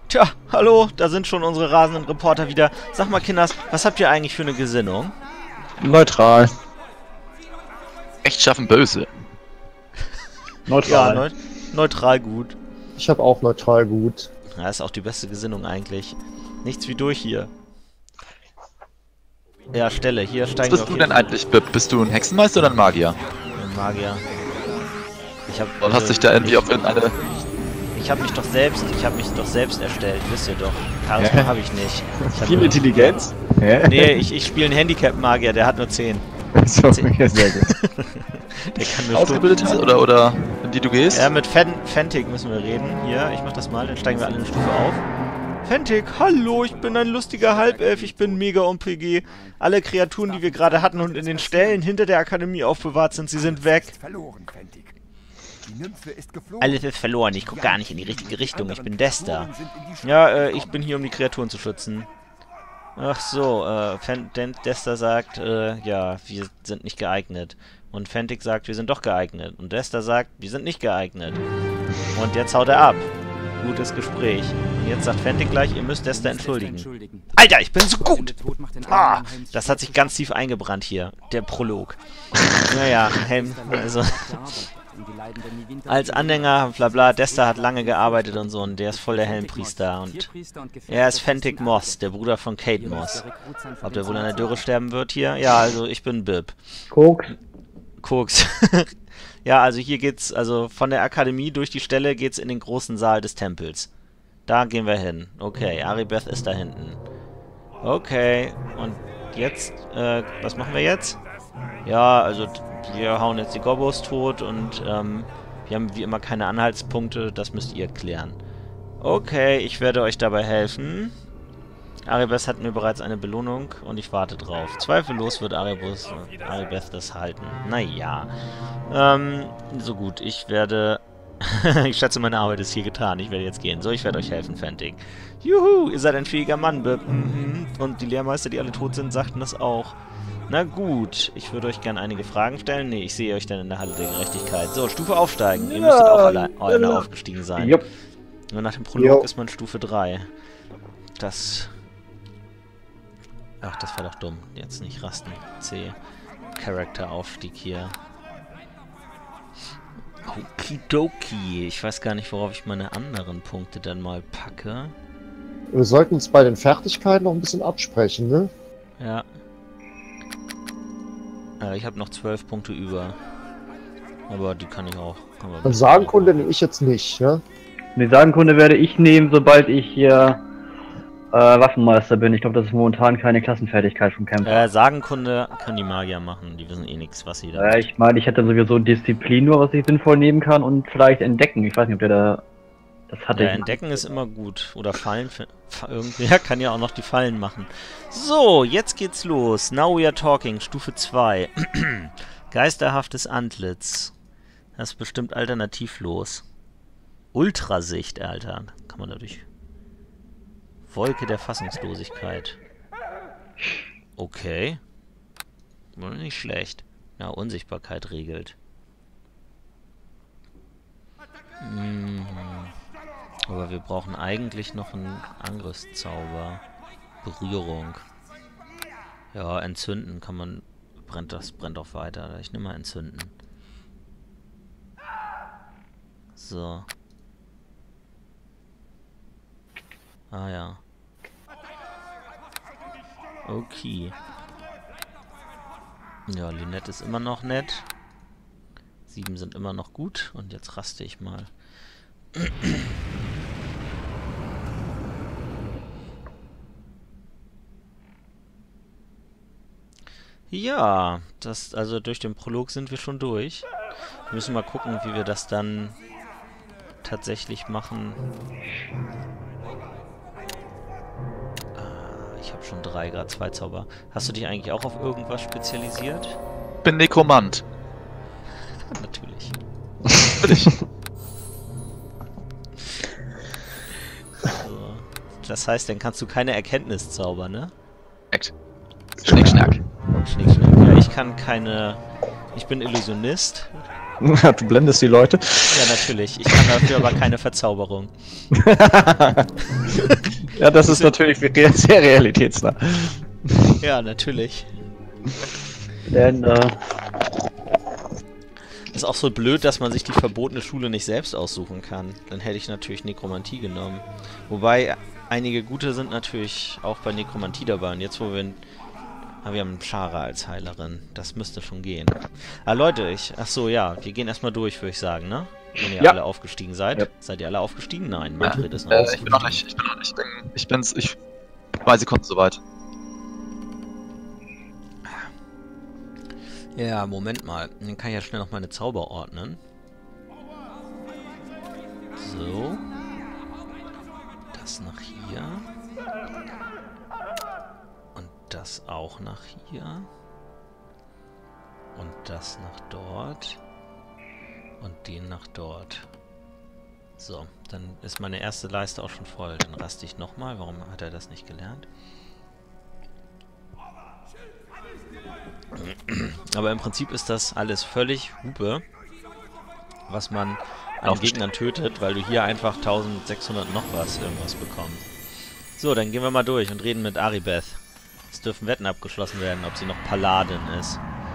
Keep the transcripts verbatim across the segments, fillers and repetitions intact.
Tja, hallo, da sind schon unsere rasenden Reporter wieder. Sag mal, Kinders, was habt ihr eigentlich für eine Gesinnung? Neutral. Rechtschaffen böse. Neutral. Ja, neu neutral gut. Ich habe auch neutral gut. Ja, ist auch die beste Gesinnung eigentlich. Nichts wie durch hier. Ja, Stelle, hier steigen Was wir bist du denn eigentlich? B bist du ein Hexenmeister oder ein Magier? Ein Magier. Ich hab... Und hast dich da irgendwie auf irgendeine... Ich habe mich doch selbst, ich habe mich doch selbst erstellt, wisst ihr doch. Charisma habe ich nicht. Ich hab Viel nur- Intelligenz? Hä? Nee, ich, ich spiele einen Handicap-Magier, der hat nur zehn. So, ja, sehr gut. Der kann nur ausgebildet hast oder, oder in die du gehst? Ja, mit Fen Fentig müssen wir reden. Hier, ich mach das mal, dann steigen wir alle eine Stufe auf. Fentig, hallo, ich bin ein lustiger Halbelf, ich bin mega O P G. Alle Kreaturen, die wir gerade hatten und in den Ställen hinter der Akademie aufbewahrt sind, sie sind weg. Verloren, Fentig. Die Nymphe ist geflohen. Alles ist verloren, ich guck gar nicht in die richtige Richtung, ich bin Desta. Ja, äh, ich bin hier, um die Kreaturen zu schützen. Ach so, äh, Fen Den Desta sagt, äh, ja, wir sind nicht geeignet. Und Fentig sagt, wir sind doch geeignet. Und Desta sagt, wir sind nicht geeignet. Und jetzt haut er ab. Gutes Gespräch. Und jetzt sagt Fentig gleich, ihr müsst Desta entschuldigen. Alter, ich bin so gut! Ah, das hat sich ganz tief eingebrannt hier, der Prolog. Naja, Helm, also... Als Anhänger, bla bla, Desta hat lange gearbeitet und so, und der ist voll der Helmpriester. Und er ist Fentig Moss, der Bruder von Kate Moss. Ob der wohl an der Dürre sterben wird hier? Ja, also ich bin Bib. Koks. Koks. Ja, also hier geht's, also von der Akademie durch die Stelle geht's in den großen Saal des Tempels. Da gehen wir hin. Okay, Aribeth ist da hinten. Okay, und jetzt, äh, was machen wir jetzt? Ja, also wir hauen jetzt die Gobbos tot und ähm, wir haben wie immer keine Anhaltspunkte, das müsst ihr klären. Okay, ich werde euch dabei helfen. Aribeth hat mir bereits eine Belohnung und ich warte drauf. Zweifellos wird Aribus, Aribeth das halten. Naja. Ähm, so gut, ich werde... ich schätze, meine Arbeit ist hier getan. Ich werde jetzt gehen. So, ich werde euch helfen, Fentig. Juhu, ihr seid ein fähiger Mann, Bib. Mhm. Und die Lehrmeister, die alle tot sind, sagten das auch. Na gut, ich würde euch gerne einige Fragen stellen. Nee, ich sehe euch dann in der Halle der Gerechtigkeit. So, Stufe aufsteigen. Ihr müsstet auch alle, alle aufgestiegen sein. Jupp. Nur nach dem Prolog Jo. ist man Stufe drei. Das... Ach, das war doch dumm. Jetzt nicht rasten. C. Charakter-Aufstieg hier. Okidoki. Ich weiß gar nicht, worauf ich meine anderen Punkte dann mal packe. Wir sollten uns bei den Fertigkeiten noch ein bisschen absprechen, ne? Ja. Äh, ich habe noch zwölf Punkte über. Aber die kann ich auch. Aber Dann Sagenkunde nehme ich jetzt nicht, ja? Die Sagenkunde werde ich nehmen, sobald ich hier äh, Waffenmeister bin. Ich glaube, das ist momentan keine Klassenfertigkeit vom Kämpfer. Äh, Sagenkunde können die Magier machen. Die wissen eh nichts, was sie da... Äh, ich meine, ich hätte sowieso Disziplin nur, was ich sinnvoll nehmen kann, und vielleicht Entdecken. Ich weiß nicht, ob der da... Das hatte Ja, ich. entdecken ist immer gut. Oder Fallen... Irgendwer kann ja auch noch die Fallen machen. So, jetzt geht's los. Now we are talking. Stufe zwei. Geisterhaftes Antlitz. Das ist bestimmt alternativlos. Ultrasicht, Alter. Kann man dadurch... Wolke der Fassungslosigkeit. Okay. War nicht schlecht. Ja, Unsichtbarkeit regelt. Mhm. Aber wir brauchen eigentlich noch einen Angriffszauber. Berührung. Ja, entzünden kann man... Brennt das brennt auch weiter. Ich nehme mal entzünden. So. Ah ja. Okay. Ja, Lynette ist immer noch nett. Sieben sind immer noch gut. Und jetzt raste ich mal. Ja, das, also durch den Prolog sind wir schon durch. Wir müssen mal gucken, wie wir das dann tatsächlich machen. Ich habe schon drei, gerade zwei Zauber. Hast du dich eigentlich auch auf irgendwas spezialisiert? Ich bin Nekromant. Natürlich. Natürlich. So. Das heißt, dann kannst du keine Erkenntniszauber, ne? Echt. Schnick, schnack. Schnick, schnack. Ja, ich kann keine... Ich bin Illusionist. Du blendest die Leute. Ja, natürlich. Ich kann dafür aber keine Verzauberung. Ja, das ist natürlich sehr realitätsnah. Ja, natürlich. Denn, äh, Ist auch so blöd, dass man sich die verbotene Schule nicht selbst aussuchen kann. Dann hätte ich natürlich Nekromantie genommen. Wobei, einige gute sind natürlich auch bei Nekromantie dabei. Und jetzt, wo wir... Ah, wir haben Shara als Heilerin. Das müsste schon gehen. Ah, Leute, ich... Ach so, ja. Wir gehen erstmal durch, würde ich sagen, ne? Wenn ihr Ja. alle aufgestiegen seid. Ja. Seid ihr alle aufgestiegen? Nein, Manfred ist noch Äh, nicht. ich bin noch nicht, ich bin noch nicht, ich bin, ich bin's, ich... Zwei Sekunden soweit. Ja, Moment mal. Dann kann ich ja schnell noch meine Zauber ordnen. So. Das nach hier. Und das auch nach hier. Und das nach dort. Und den nach dort. So, dann ist meine erste Leiste auch schon voll. Dann raste ich nochmal. Warum hat er das nicht gelernt? Aber im Prinzip ist das alles völlig Hupe, was man an Gegnern tötet, weil du hier einfach eintausendsechshundert noch was irgendwas bekommst. So, dann gehen wir mal durch und reden mit Aribeth. Es dürfen Wetten abgeschlossen werden, ob sie noch Paladin ist.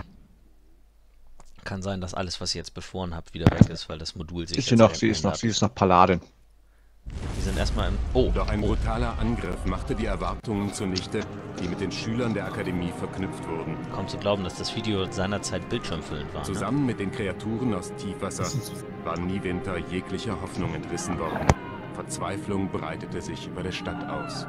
Kann sein, dass alles, was ihr jetzt beschworen habt, wieder weg ist, weil das Modul sich Ist sie jetzt noch, sie ist noch, geändert sie ist noch Paladin. Wir sind erstmal im... Oh, Doch ein oh. brutaler Angriff machte die Erwartungen zunichte, die mit den Schülern der Akademie verknüpft wurden. Kaum zu glauben, dass das Video seinerzeit bildschirmfüllend war. Ne? Zusammen mit den Kreaturen aus Tiefwasser war Niewinter jeglicher Hoffnung entrissen worden. Verzweiflung breitete sich über der Stadt aus.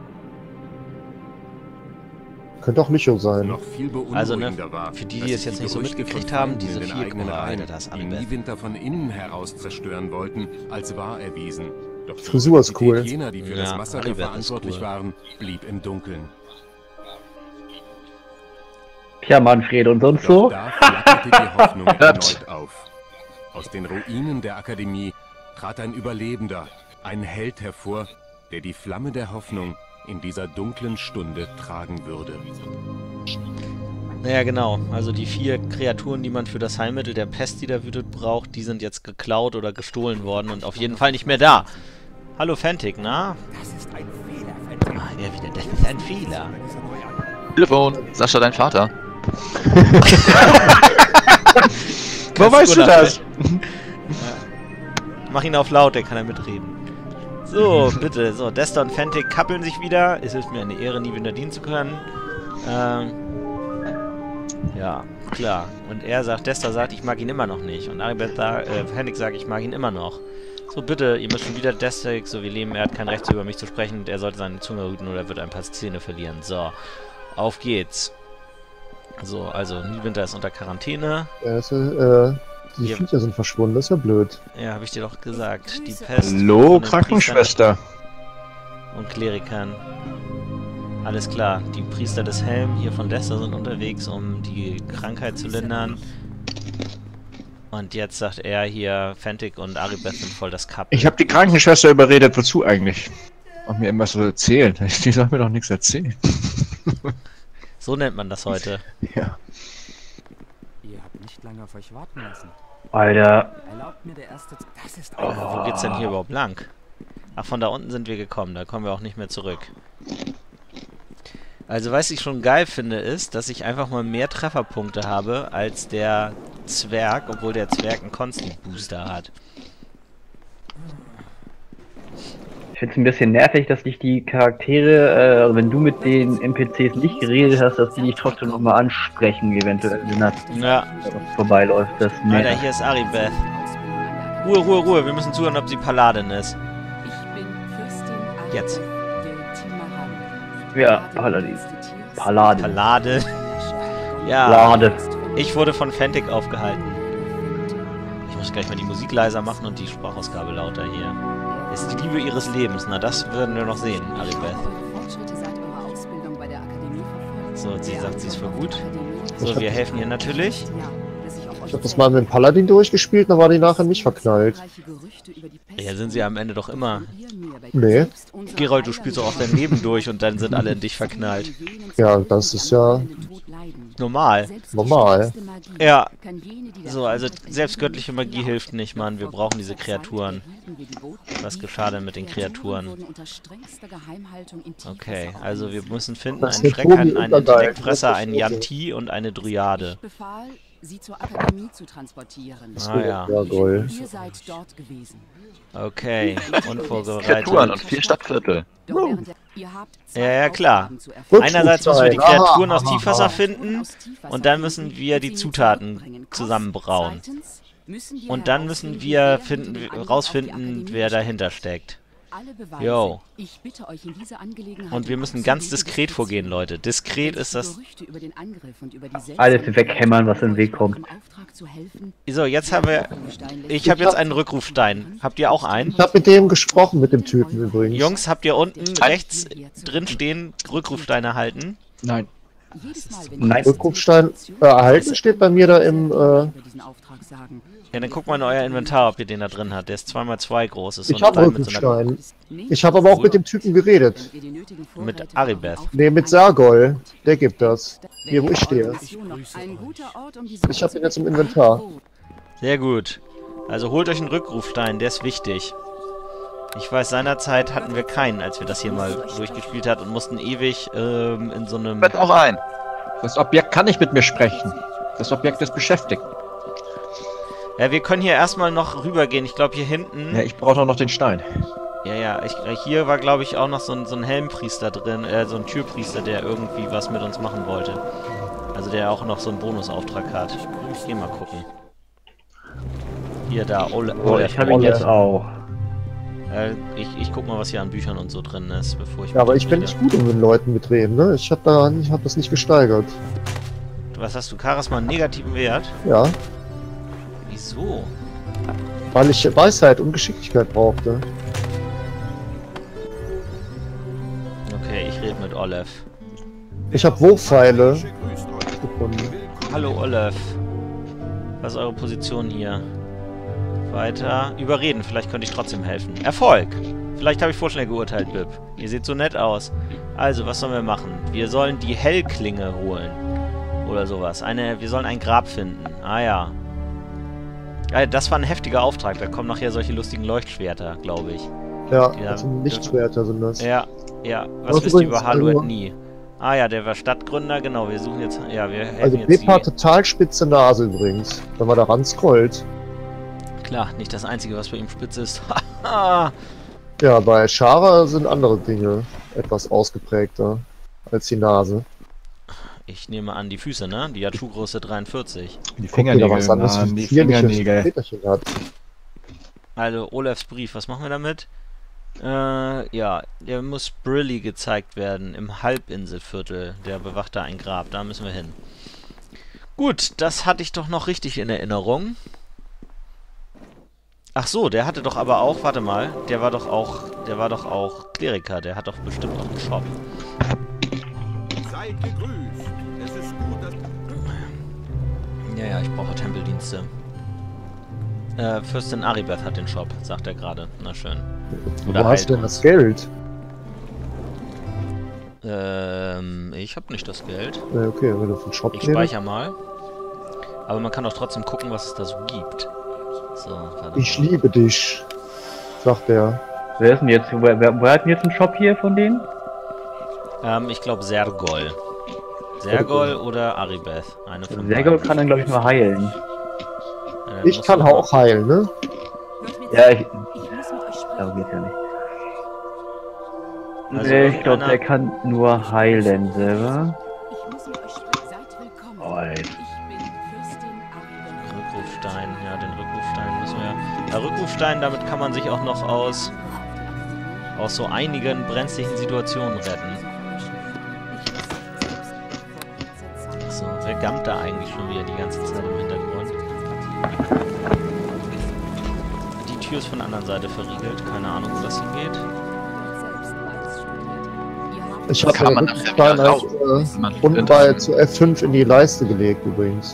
Könnte auch Licho sein. Noch viel beunruhigender Also, ne, war, für die, dass die es sich jetzt nicht so Gerüchte mitgekriegt von haben, Feinden diese in den vier eigenen Chore, Reihen, Alter, das die Aribeth. Niewinter von innen heraus zerstören wollten, als wahr erwiesen. Doch die Frisur ist Identität cool. jener, die für Ja, das Massaker Aribeth ist verantwortlich cool. waren, blieb im Dunkeln. Tja, Manfred, und sonst Doch so? da flackerte die Hoffnung erneut auf. Aus den Ruinen der Akademie trat ein Überlebender, ein Held hervor, der die Flamme der Hoffnung in dieser dunklen Stunde tragen würde. Naja, genau. Also die vier Kreaturen, die man für das Heilmittel der Pest, die da wütet, braucht, die sind jetzt geklaut oder gestohlen worden und auf jeden Fall nicht mehr da. Hallo Fantic, na? Das ist ein Fehler, Fantic. Ah, ja, wieder, das ist ein Fehler. Telefon, Sascha, dein Vater. Wo weißt du das? Mach ihn auf laut, der kann er mitreden. So, bitte. So, Desta und Fantic kappeln sich wieder. Es ist mir eine Ehre, nie wieder dienen zu können. Ähm... Ja, klar. Und er sagt, Desta sagt, ich mag ihn immer noch nicht. Und Aribeth sagt, äh, Fantic sagt, ich mag ihn immer noch. So, bitte, ihr müsst schon wieder Desta, so wie Leben, er hat kein Recht über mich zu sprechen und er sollte seine Zunge hüten oder er wird ein paar Zähne verlieren. So, auf geht's. So, also, Niewinter ist unter Quarantäne. Ja, das, äh, die Hier. Viecher sind verschwunden, das ist ja blöd. Ja, habe ich dir doch gesagt. Die Pest. Hallo, von den Krankenschwester. Priestern und Klerikern. Alles klar, die Priester des Helm hier von Desta sind unterwegs, um die Krankheit zu lindern. Und jetzt sagt er hier, Fantic und Aribeth sind voll das Couple. Ich habe die Krankenschwester überredet, wozu eigentlich? Und mir immer so erzählen. Die soll mir doch nichts erzählen. So nennt man das heute. Ja. Ihr habt nicht lange auf euch warten lassen. Alter, Erlaubt mir der erste... Z das ist Oh, wo geht's denn hier überhaupt lang? Ach, von da unten sind wir gekommen, da kommen wir auch nicht mehr zurück. Also, was ich schon geil finde, ist, dass ich einfach mal mehr Trefferpunkte habe als der Zwerg, obwohl der Zwerg einen Constant Booster hat. ich find's ein bisschen nervig, dass dich die Charaktere, äh, wenn du mit den N P Cs nicht geredet hast, dass die dich trotzdem nochmal ansprechen, eventuell, wenn das Ja, vorbeiläuft. Das Alter, nervt. hier ist Aribeth. Ruhe, Ruhe, Ruhe, wir müssen zuhören, ob sie Paladin ist. Ich bin Fürstin Aribeth Jetzt. der Timaran. Ja, Paladin. Paladin. Paladin. Ja, Lade. ich wurde von Fantic aufgehalten. Ich muss gleich mal die Musik leiser machen und die Sprachausgabe lauter hier. Ist die Liebe ihres Lebens. Na, das werden wir noch sehen, Aribeth. So, sie sagt, sie ist für gut. So, wir helfen ihr natürlich. Ich habe das mal mit dem Paladin durchgespielt, dann war die nachher nicht verknallt. Ja, sind sie am Ende doch immer. Nee. Gerold, du spielst doch auch dein Leben durch und dann sind alle in dich verknallt. Ja, das ist ja... normal. Normal. Ja. So, also selbst göttliche Magie hilft nicht, Mann. Wir brauchen diese Kreaturen. Was geschah denn mit den Kreaturen? Okay, also wir müssen finden einen Schreck, einen, einen Intellektfresser, einen Yanti und eine Dryade. Sie zur Akademie zu transportieren. Ah ja. Jawohl. Ihr seid dort gewesen. Okay, unvorbereitet. Kreaturen und vier Stadtviertel. Doch während der, ihr habt zwei Ja, ja, klar. Aufgaben zu erfüllen. Einerseits müssen wir die Aha, Kreaturen aus aha, Tiefwasser aha. finden und dann müssen wir die Zutaten zusammenbrauen. Zweitens müssen wir Und dann herausfinden, müssen wir wer finden, den Angriff auf die rausfinden, Akademie wer gestartet dahinter hat. steckt. Alle Beweise. Jo. Ich bitte euch in dieser Angelegenheit Und wir um müssen ganz absolute diskret Diskretion. vorgehen, Leute. Diskret ist das... Gerüchte über den Angriff und über die Alles weghämmern, was in den Weg kommt. Im Auftrag zu helfen, So, jetzt haben wir... Ich habe jetzt einen Rückrufstein. Habt ihr auch einen? Ich habe mit dem gesprochen, mit dem Typen übrigens. Jungs, habt ihr unten rechts drin stehen Rückrufsteine halten? Nein. jedes Mal, wenn Nein. Rückrufstein äh, erhalten steht bei mir da im... Äh, über diesen Auftrag sagen. Ja, dann guckt mal in euer Inventar, ob ihr den da drin habt. Der ist zwei mal zwei groß. Ist so ich ein habe Stein mit so einer... Rückrufstein. Ich habe aber auch mit dem Typen geredet. Mit Aribeth. Nee, mit Sargol. Der gibt das. Hier, wo ich stehe. Ein guter Ort, um die Ich habe ihn jetzt im Inventar. Sehr gut. Also holt euch einen Rückrufstein, der ist wichtig. Ich weiß, seinerzeit hatten wir keinen, als wir das hier mal durchgespielt hatten und mussten ewig ähm, in so einem... Bett auch ein. Das Objekt kann nicht mit mir sprechen. Das Objekt ist beschäftigt. Ja, wir können hier erstmal noch rübergehen. Ich glaube, hier hinten... Ja, ich brauche doch noch den Stein. Ja, ja, ich, hier war, glaube ich, auch noch so ein, so ein Helmpriester drin, äh, so ein Türpriester, der irgendwie was mit uns machen wollte. Also der auch noch so einen Bonusauftrag hat. Ich geh mal gucken. Hier, da, Ole, Oh, Ole, ich habe ihn jetzt auch. äh, ich, ich guck mal, was hier an Büchern und so drin ist, bevor ich... Ja, aber mit ich bin rede. nicht gut um den Leuten mitreden, ne? Ich habe da, ich habe das nicht gesteigert. Was hast du, Charisma, einen negativen Wert? Ja, Wieso? weil ich Weisheit und Geschicklichkeit brauchte. Okay, ich rede mit Olaf. Ich habe Wurfpfeile gefunden. Hallo Olaf. Was ist eure Position hier? Weiter. Überreden, vielleicht könnte ich trotzdem helfen. Erfolg! Vielleicht habe ich vorschnell geurteilt, Bib. Ihr seht so nett aus. Also, was sollen wir machen? Wir sollen die Hellklinge holen. Oder sowas. Eine, wir sollen ein Grab finden. Ah ja. Ja, das war ein heftiger Auftrag. Da kommen nachher solche lustigen Leuchtschwerter, glaube ich. Ja, Ja, das sind Lichtschwerter sind das. Ja, ja. Was Was wisst ihr übrigens, über Haluet also- nie? Ah ja, der war Stadtgründer, genau. Wir suchen jetzt... Ja, wir helfen Also jetzt Bip hat die... total spitze Nase übrigens, wenn man da ran scrollt. Klar, nicht das Einzige, was bei ihm spitz ist. Haha. Ja, bei Shara sind andere Dinge etwas ausgeprägter als die Nase. Ich nehme an, die Füße, ne? Die hat Schuhgröße dreiundvierzig. Die Guck dir da was an, was Mann, für die zierliche Fingernägel. Peterchen hat. Also, Olafs Brief, was machen wir damit? Äh, ja, der muss Brilli gezeigt werden, im Halbinselviertel. Der bewacht da ein Grab, da müssen wir hin. Gut, das hatte ich doch noch richtig in Erinnerung. Ach so, der hatte doch aber auch, warte mal, der war doch auch, der war doch auch Kleriker, der hat doch bestimmt auch einen Shop. Seid gegrüßt. Es ist gut, dass... Ja, ja, ich brauche Tempeldienste. Äh, Fürstin Aribeth hat den Shop, sagt er gerade. Na schön. Wo Oder hast du denn halt das Geld? Ähm, ich habe nicht das Geld. Ja, okay, wenn du von Shop Ich redest. speichere mal. Aber man kann auch trotzdem gucken, was es da so gibt. So, warte Ich mal. liebe dich, sagt er. Wer ist denn jetzt? Wer, wer, wer hat denn jetzt einen Shop hier von denen? Ähm, ich glaube Sergol. Sergol oder Aribeth. Eine von Sergol beiden. kann dann, glaube ich, nur heilen. Äh, Ich musst kann du- auch heilen, ne? Ja, ich. Ich muss mit euch sprechen. Darum geht's ja nicht. Also nee, ich glaube, irgendeiner- der kann nur heilen selber. Ich muss mit euch sprechen. Seid willkommen. Oh, ey. Ich bin Fürstin Aribeth. Rückrufstein, ja, den Rückrufstein müssen wir... Ja, Rückrufstein, damit kann man sich auch noch aus, aus so einigen brenzlichen Situationen retten. So, wer gammt da eigentlich schon wieder die ganze Zeit im Hintergrund? Die Tür ist von der anderen Seite verriegelt, keine Ahnung, wo das hingeht. Ich Da habe kann den man nachher Rückenstein wieder als raus. äh, Man unten bei zu F fünf in die Leiste gelegt übrigens.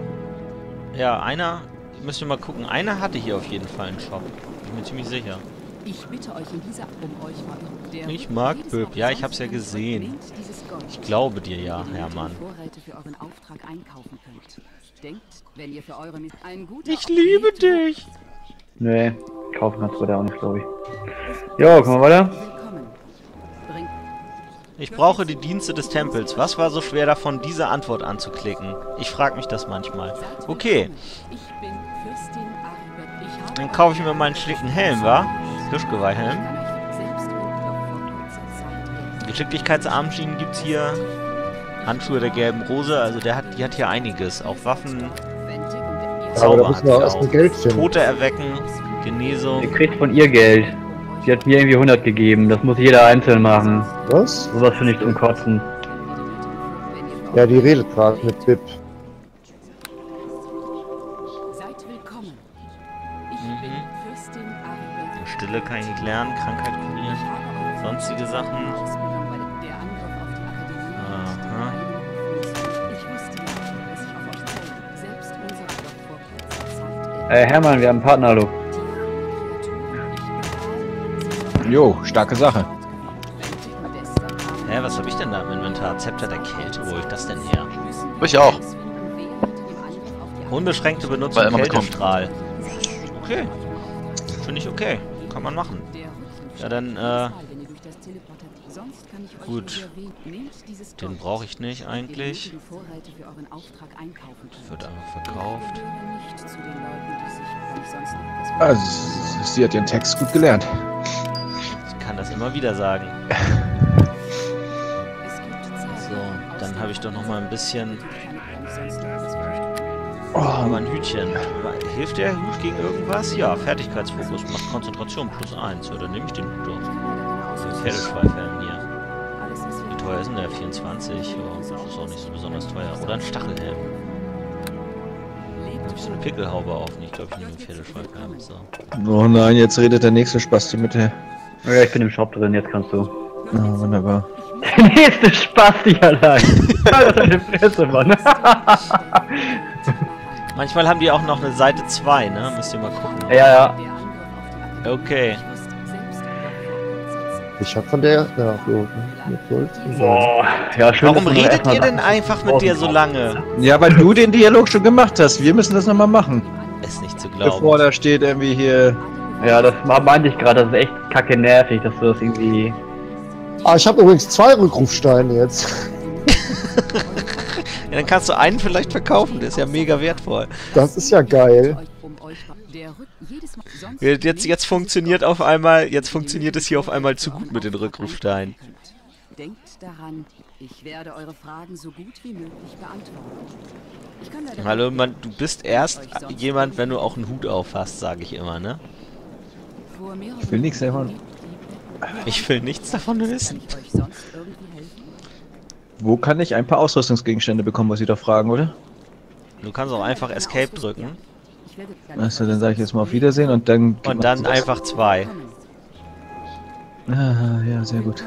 Ja, einer, müssen wir mal gucken, einer hatte hier auf jeden Fall einen Shop. Bin mir ziemlich sicher. Ich bitte euch in dieser um euch mal. Der Ich mag jedes Böb. Ja, ich hab's ja Horizonts gesehen. nehmt dieses Gold, Ich glaube dir ja, mit dem ihr Hermann. die Vorräte für euren Auftrag einkaufen könnt. Denkt, wenn ihr für eure Miss ein guter Ich liebe dich! Nee, kaufen kannst du da auch nicht, glaube ich. Jo, kommen wir weiter. Willkommen. Bringt Ich brauche die Dienste des Tempels. Was war so schwer davon, diese Antwort anzuklicken? Ich frage mich das manchmal. Okay, Ich bin Fürstin Aribeth. Ich habe dann kaufe ich mir meinen schlichten Helm, wa? Fischgeweihhelm. kann euch selbst und doch vor kurzer Zeit helfen. Geschicklichkeitsarmschienen gibt's hier. Handschuhe der gelben Rose, also der hat, die hat hier einiges. Auch Waffen, Wendig und ihr Aber da Zauber müssen hat wir sie erst auch. ein Geld finden. Tote erwecken, Genesung. Ihr kriegt von ihr Geld. Sie hat mir irgendwie hundert gegeben. Das muss jeder einzeln machen. Was? Sowas finde ich zum Kotzen. Ja, die redet gerade mit Bib. Seid willkommen. Ich Mhm. bin Fürstin Aribeth. Stille kann ich nicht lernen, Krankheit kurieren. Ich habe eure Sonstige Sachen. Ausbildung bei der- der Angriff auf die Akademie. Aha. Ich wusste ja, dass ich auf euch zähle. Selbst unser doch vor kurzer Zeit Äh, Hermann, wir haben einen Partner, hallo. Jo, starke Sache. Hä, was habe ich denn da im Inventar? Zepter der Kälte, wo hol ich das denn her? Ich auch. Unbeschränkte Benutzung Weil er immer mitkommt. Kältestrahl. Okay. Finde ich okay. Kann man machen. Ja, dann, äh, gut. Den brauche ich nicht eigentlich. Wird einfach verkauft. Also, sie hat ihren Text gut gelernt. Ich kann das immer wieder sagen. So, dann habe ich doch noch mal ein bisschen... Oh, aber ein Hütchen. Hilft der Hut gegen irgendwas? Ja, Fertigkeitsfokus macht Konzentration plus eins. Ja, dann nehme ich den Hut doch. So, Pferdeschweifhelm hier. Wie teuer ist denn der? vierundzwanzig? Ja, das ist auch nicht so besonders teuer. Oder ein Stachelhelm. Habe ich so eine Pickelhaube auf? Nicht, glaube ich, nehme einen Pferdeschweifhelm. So. Oh nein, jetzt redet der nächste Spasti mit der. Ja, ich bin im Shop drin, jetzt kannst du. Na, wunderbar. Der nächste Spasti allein. Alter, deine Fresse, Mann. Manchmal haben die auch noch eine Seite zwei, ne? Müsst ihr mal gucken. Ja, ja. Okay. Ich hab von der... Ja, so, mit Gold. Boah. Ja, schön. Warum dass du noch redet erstmal ihr denn Sachen- einfach mit dir so lange? Ja, weil du den Dialog schon gemacht hast. Wir müssen das nochmal machen. Ist nicht zu Bevor glauben. da steht irgendwie hier. Ja, das war- meinte ich gerade, das ist echt kacke nervig, dass du das irgendwie... Ah, ich habe übrigens zwei Rückrufsteine jetzt. Ja, dann kannst du einen vielleicht verkaufen, der ist ja mega wertvoll. Das ist ja geil. Jetzt, jetzt funktioniert auf einmal, jetzt funktioniert es hier auf einmal zu gut mit den Rückrufsteinen. Denkt daran, ich werde eure Fragen so gut wie möglich beantworten. Ich kann leider Hallo, man, du bist erst jemand, wenn du auch einen Hut auf hast, sage ich immer, ne? vor mehreren Ich will nichts davon. Ich will nichts davon wissen. Kann ich euch sonst irgendwie helfen? Wo kann ich ein paar Ausrüstungsgegenstände bekommen, was Sie da fragen, oder? Du kannst auch einfach Escape drücken Ich werde gerne Achso, dann sage ich jetzt mal auf Wiedersehen und dann... und dann einfach zwei. Ah, ja, sehr gut.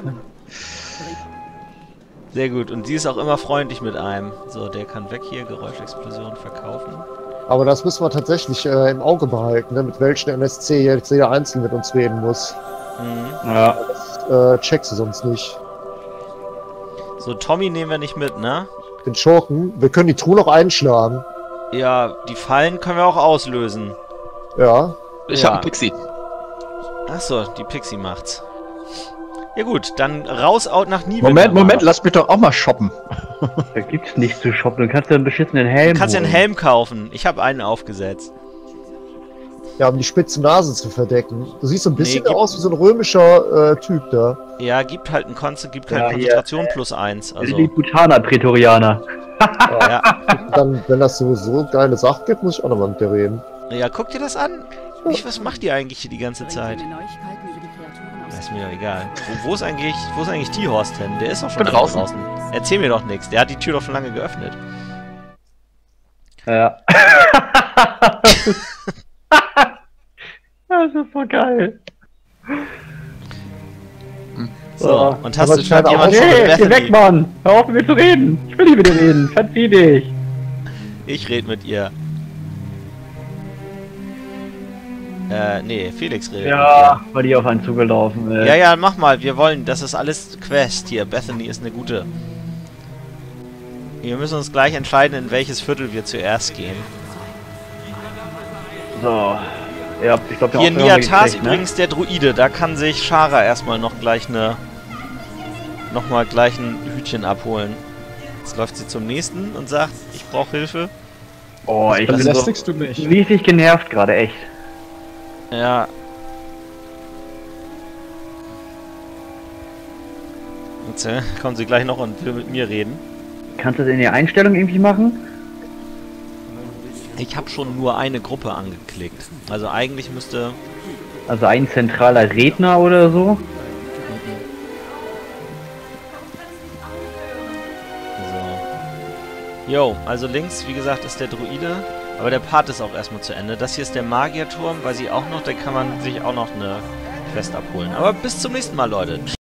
Sehr gut. Und sie ist auch immer freundlich mit einem. So, der kann weg hier, Geräuschexplosion verkaufen. Aber das müssen wir tatsächlich äh, im Auge behalten, ne? Mit welchen N S C jetzt jeder einzeln mit uns reden muss. Mhm. Ja. Das äh, checkst du sonst nicht. So, Tommy nehmen wir nicht mit, ne? Den Schurken. Wir können die Truhe noch einschlagen. Ja, die Fallen können wir auch auslösen. Ja. Ich Ja. hab einen Pixie. Achso, die Pixie macht's. Ja gut, dann raus out nach Niven. Moment, Moment, lass mich doch auch mal shoppen. Da gibt's nichts zu shoppen. Du kannst ja einen beschissenen Helm Du kannst ja einen holen. Helm kaufen. Ich habe einen aufgesetzt. Ja, um die spitze Nase zu verdecken. Du siehst so ein bisschen Nee, gib- aus wie so ein römischer äh, Typ da. Ja, gibt halt ein Konze gibt Ja, halt hier, Konzentration plus eins. Also, Die Butaner Prätorianer. ja. Dann, wenn das so geile Sachen gibt, muss ich auch nochmal mit dir reden. ja, guck dir das an. Ich, was macht ihr eigentlich hier die ganze Bringt Zeit? mir Neuigkeiten über die Kreaturen aus Ist mir doch egal. Wo, wo ist eigentlich, wo ist eigentlich T-Horst hin? Der ist doch schon Bin lange draußen. Erzähl mir doch nichts. Der hat die Tür doch schon lange geöffnet. Ja. Das ist so geil. So, Ja. und hast Aber du ich schon hatte auch- jemand schon Hey, mit geh weg, Bethany? Mann! Hör auf mit mir zu reden! Ich will nicht mit dir reden! Verzieh dich! Ich red mit ihr. Äh, nee, Felix redet Ja, weil die auf einen zugelaufen mit ist. dir. Ja, ja, mach mal. Wir wollen, das ist alles Quest hier. Bethany ist eine gute. Wir müssen uns gleich entscheiden, in welches Viertel wir zuerst gehen. So. Ja, ich glaube, Hier Niatas übrigens der Druide. Da kann sich Shara erstmal noch gleich eine... Nochmal gleich ein Hütchen abholen. Jetzt läuft sie zum nächsten und sagt, ich brauche Hilfe. Oh, ich bin so Belästigst du mich? riesig genervt gerade, echt. Ja. Jetzt äh, kommen sie gleich noch und will mit mir reden. Kannst du das in die Einstellung irgendwie machen? Ich habe schon nur eine Gruppe angeklickt. Also eigentlich müsste... Also ein zentraler Redner oder so? So. Jo, also links, wie gesagt, ist der Druide. Aber der Part ist auch erstmal zu Ende. Das hier ist der Magierturm, weiß ich auch noch. Da kann man sich auch noch eine Quest abholen. Aber bis zum nächsten Mal, Leute.